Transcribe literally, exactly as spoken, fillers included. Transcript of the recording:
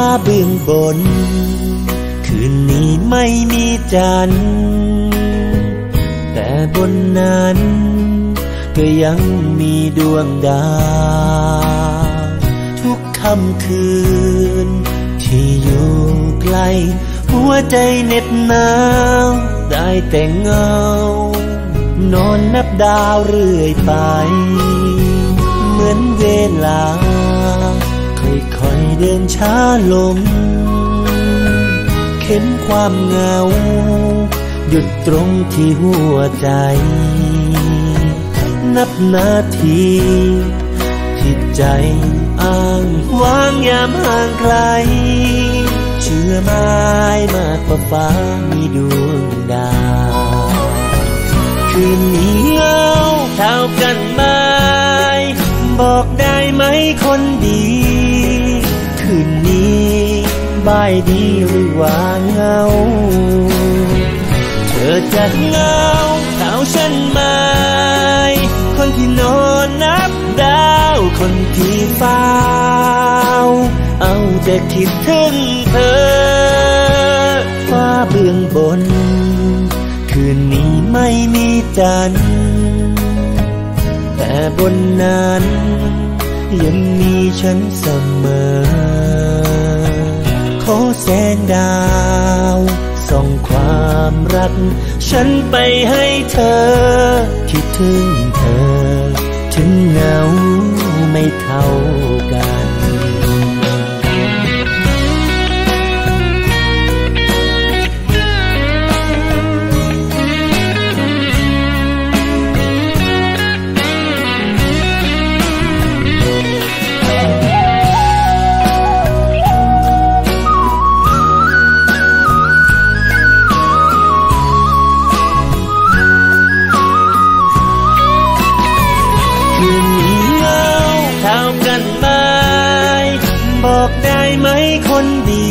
เบื้องบนคืนนี้ไม่มีจันทร์แต่บนนั้นก็ยังมีดวงดาวทุกค่ำคืนที่อยู่ไกลหัวใจเหน็บหนาวได้แต่เงานอนนับดาวเรื่อยไปเหมือนเวลาค่อยๆเดินช้าลงเข็นความเหงาหยุดตรงที่หัวใจนับนาทีที่ใจอ้างว้างยามห่างไกลเชื่อไม้มากกว่าฟ้ามีดวงดาวคืนนี้เหงาเท่ากันไหมบอกได้ไหมคนดีคืนนี้บายดีหรือว่าเหงาเธอจะเหงาเท่าฉันไหมคนที่นอนนับดาวคนที่เฝ้าเอาแต่คิดถึงเธอฟ้าเบื้องบนคืนนี้ไม่มีจันทร์แต่บนนั้นยังมีฉันเสมอขอแสงดาวส่องความรักฉันไปให้เธอคิดถึงเธอถึงเหงาไม่เท่ากันบอกได้ไหมคนดี